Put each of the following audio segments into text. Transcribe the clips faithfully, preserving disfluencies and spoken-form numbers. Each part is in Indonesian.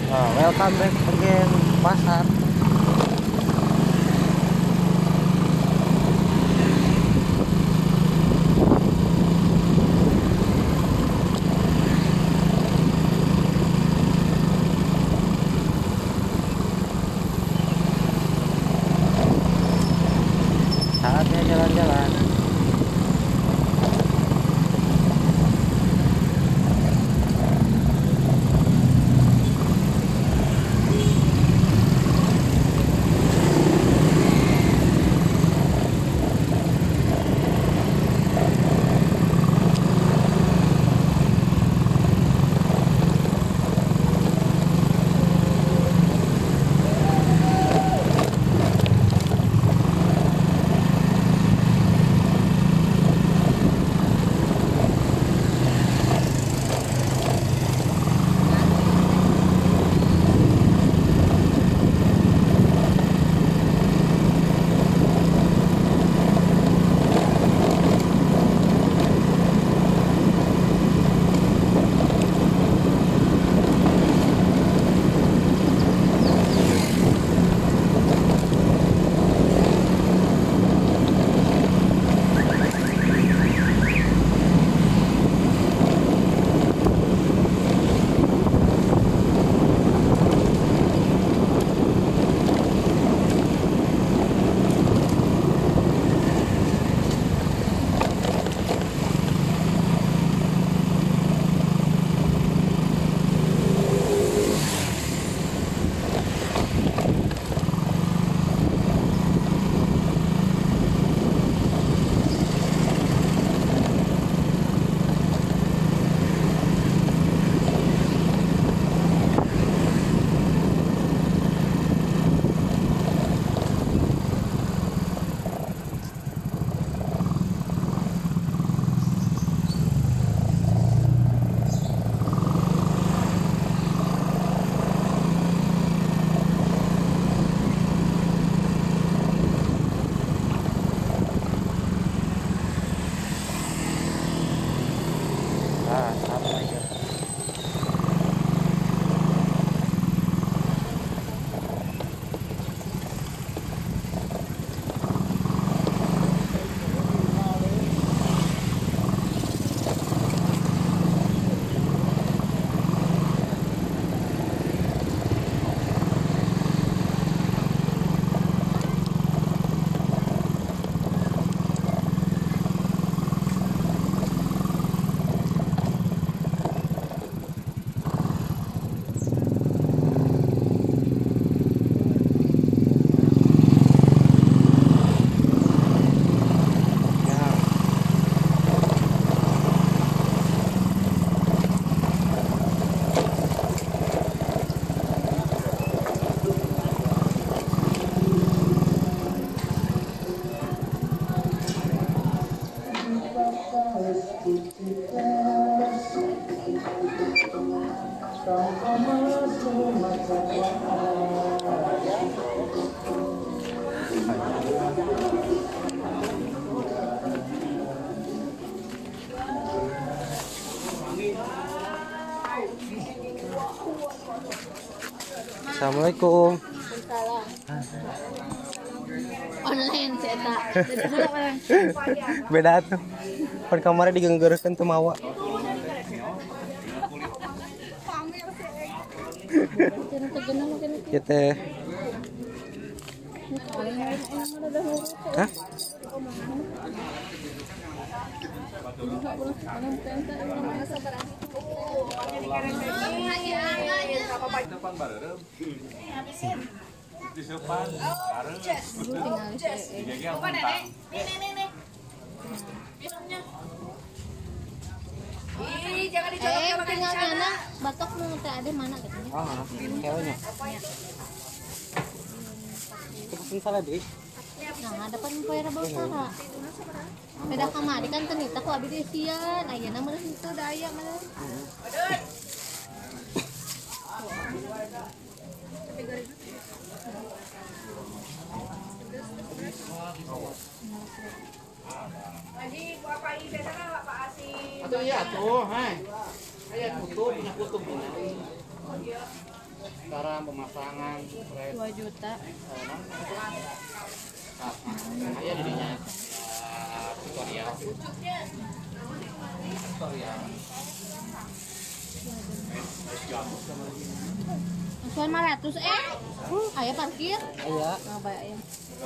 Oh, welcome back again pasar. Saatnya jalan-jalan. Ah, sama aja. Assalamualaikum. Online cetak. Beda tuh. Kan kamarnya digenggerkeun teu mawa. Ya teh. Hah? Eh, tinggal mana? Batok nu teh ada mana katanya? Ah, kayaknya. Pesen salah deh. Nah, depan poe rebel sara. Beda kamari kan tenita ku abi di sian, ayeuna mah itu daya mah. Aduh ya tuh, hai. Ayat kutub, punya kutub ini. sekarang pemasangan red dua juta. nah ya jadinya ya, tutorial tutorial Soal lima ratus eh. Aya parkir. Iya. Nah, baik ya.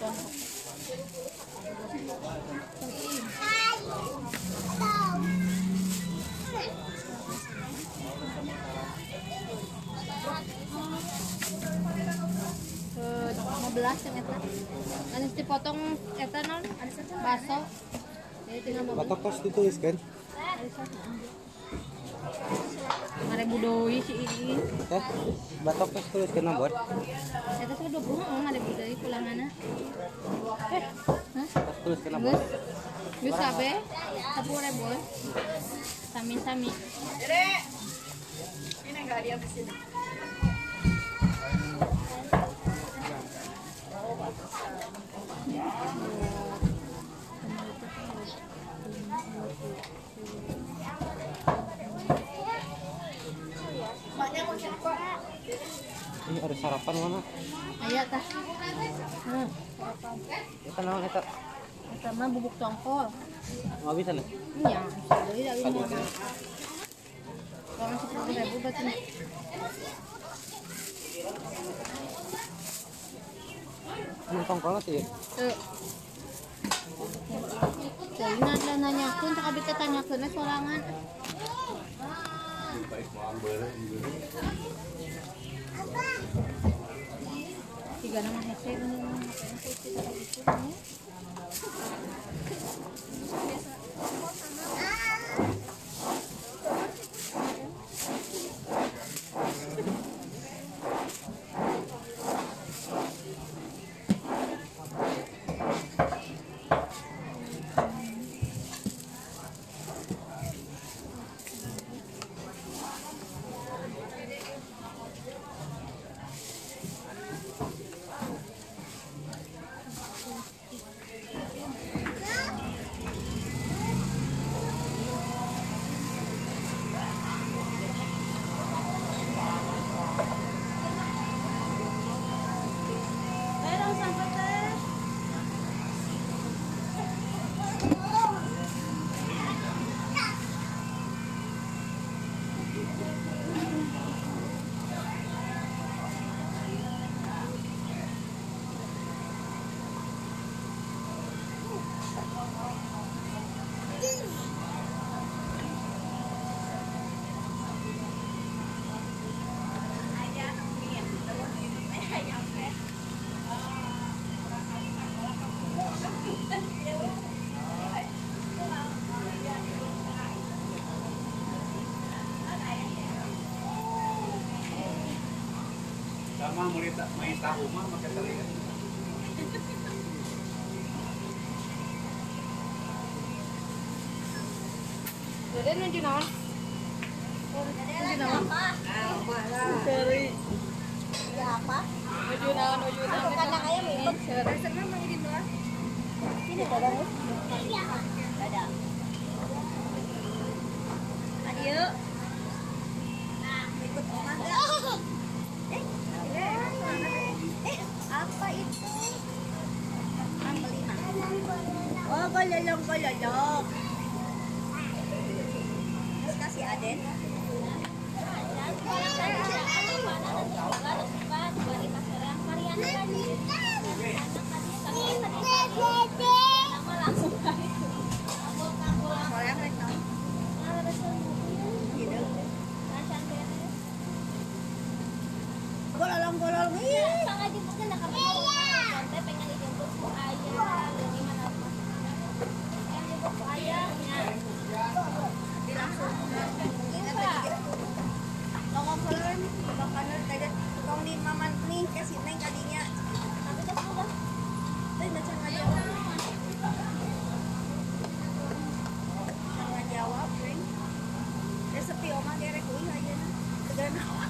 Ke lima belas yang eta. Kan dipotong eta non baso. Jadi tinggal mau Batok kos dituliskan. lima ribu doi si ini. Ya. Batok kos tuliskan nomor. Eta sudah dua puluh lima ribu doi pulanganna. Eh, hah? Kos tuliskan nomor. Geus. Geus sabe sepuluh ribu. Sami-sami. Dede, ini enggak dia di sini. Ini ada sarapan mana? Aya tah. Hmm. Eta naon eta? Eta mah bubuk tongkol. Mau bisa nih? Iya, jadi dari mana? Kalau sepuluh ribu berarti. Ini tongkolnya sih. Tuh. Jadi nanya nanya pun tak abis tanya kena sorangan. Tiga nama hese bener bener. sama murid main tahu mah pakai talian. Dede nuju naon? Nuju naon? Seri. Ya apa? Nuju naon nuju naon? Kandang ayam ikut. Seri. Senang lagi di belah. Ini dadang ya? Dadang. Ayo. Nah, ikut oma enggak? Eh, eh, apa itu? Beli mah. Oh, gololong gololong. Terus kasih Aden. Gololong-gololong iya. Sangat jemputnya nak kami sampai pengen dijemput ku ayah gimana apa yang jemput ku ayahnya Langsung ingat tadi ngomong gololong bakalan tadi tukang di maman nih kasih neng tadinya tapi kan sudah tapi baca nggak jawab nggak jawab neng resepi oma derek uih aja nah segala nawa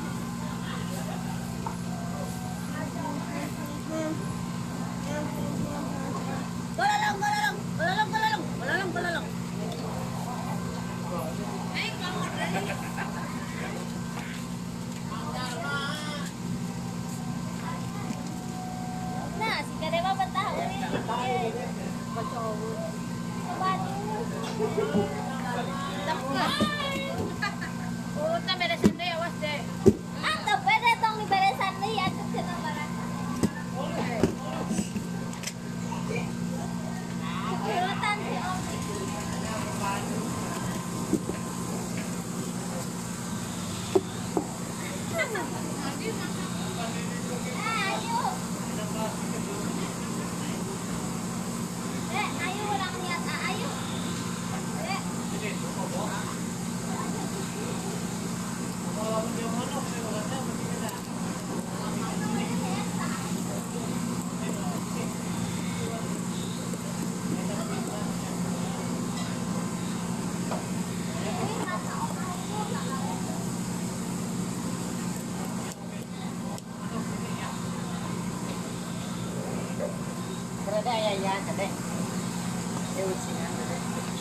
gololong gololong gololong gololong gololong gololong eh kamu Urut na beresan deh, awas deh. Ah, tak pwede tong beresan deh, aduh sana barang. Urutan si Om. Ayo. Eh, ayo orang niat, ayo. Eh. Berada ya ya kadek. Dewi singan kadek.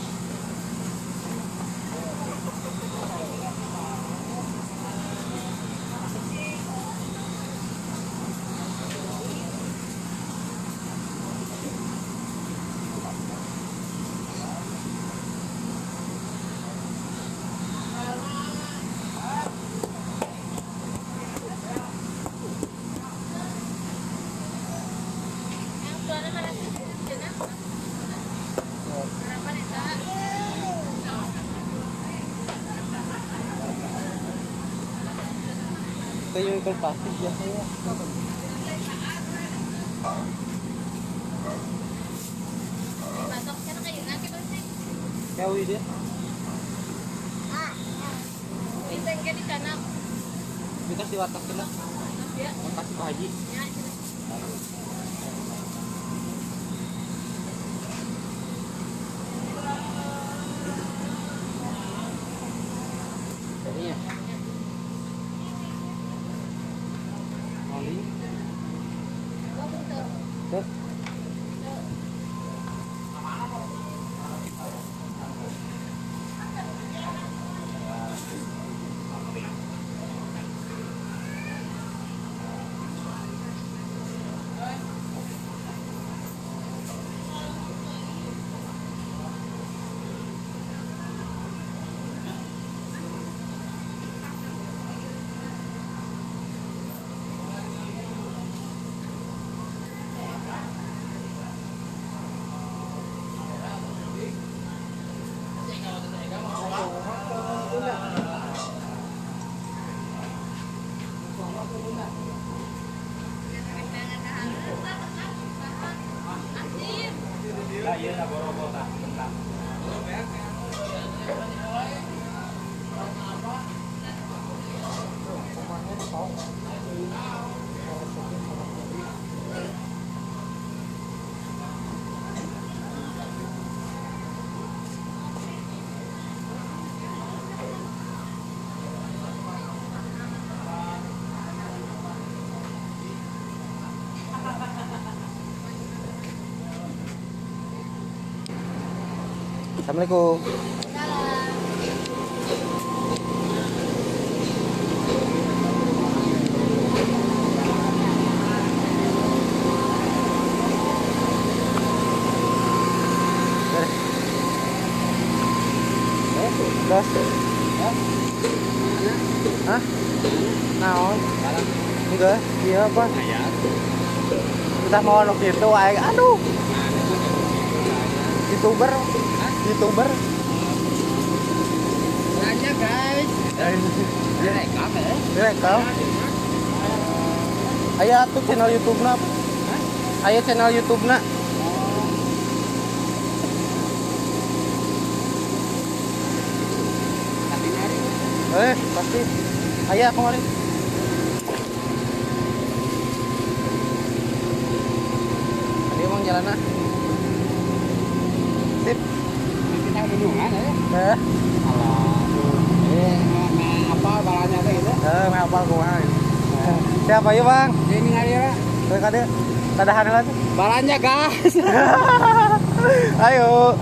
Yang tuanya mana sih? Cina? Berapa nih, Kak? Ito yung ikan plastic biasanya. Batok sana kayo lagi pasti. Kawi dia. Bintang ka di sana. Kita si watak sila. Ya, Kasih Pak Haji. ya. Jadinya. Oli. Oh, betul. Set. Ya, iya, tak boro-boro tak. Bentar. Assalamualaikum. Gas. Hah? Naon? Enggak, iya apa? Kita mau nuk itu, ay- aduh. YouTuber, YouTuber. Nanya guys. Direkam ya? Direkam. Aya tuh channel YouTube na. Aya channel YouTube na. Eh, pasti. Aya kemarin. Tadi emang jalan ah. Sip. Kita gunungan ya. Eh, Eh, apa balanya teh gitu? eh may apal kumaha. Siapa yuk, Bang? Ini ngalira. Tuh kade. Tadahan lah tuh. Balanya gas. Ayo.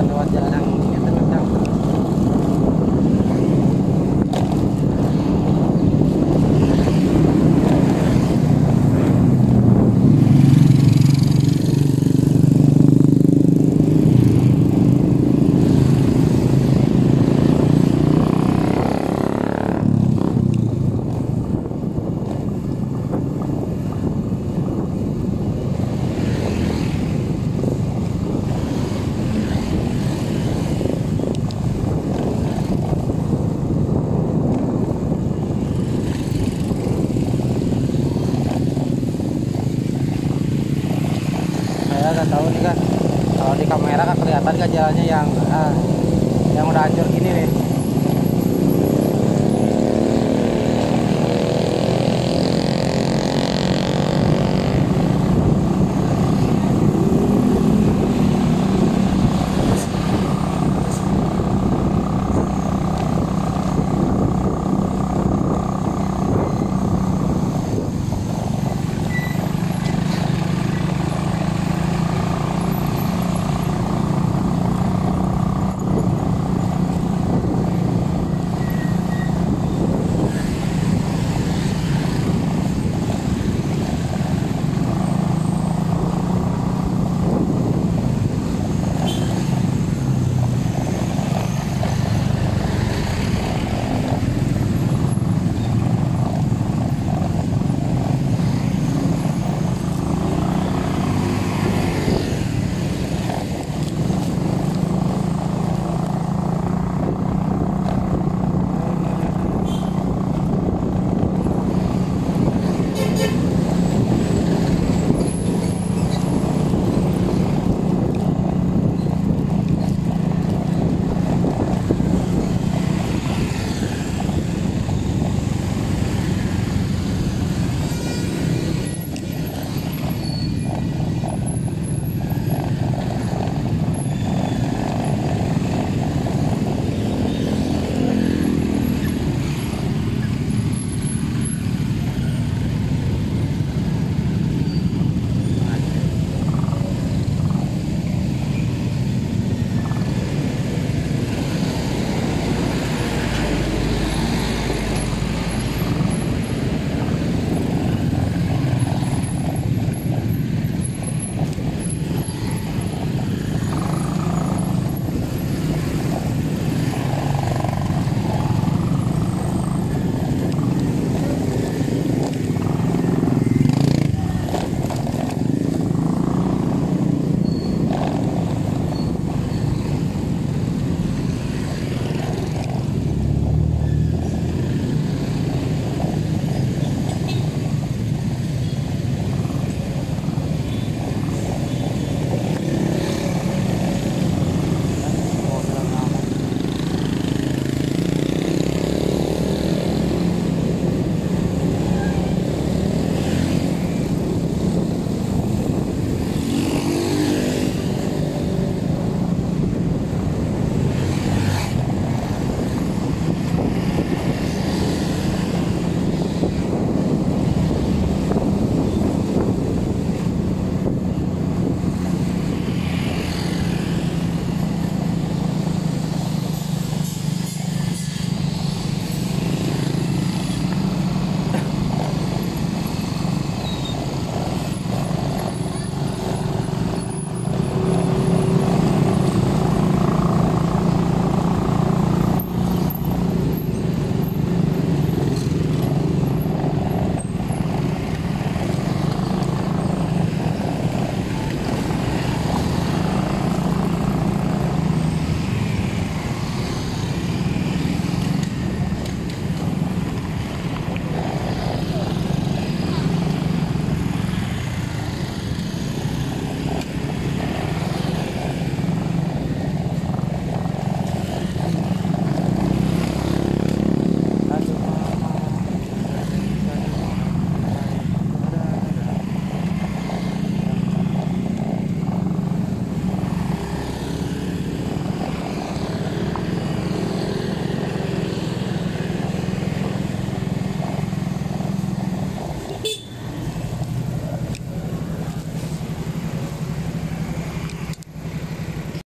jalan lewat jalan yang kencang-kencang. Saya nggak tahu nih kan, kalau di kamera kan kelihatan kan jalannya yang ah, yang udah hancur gini nih.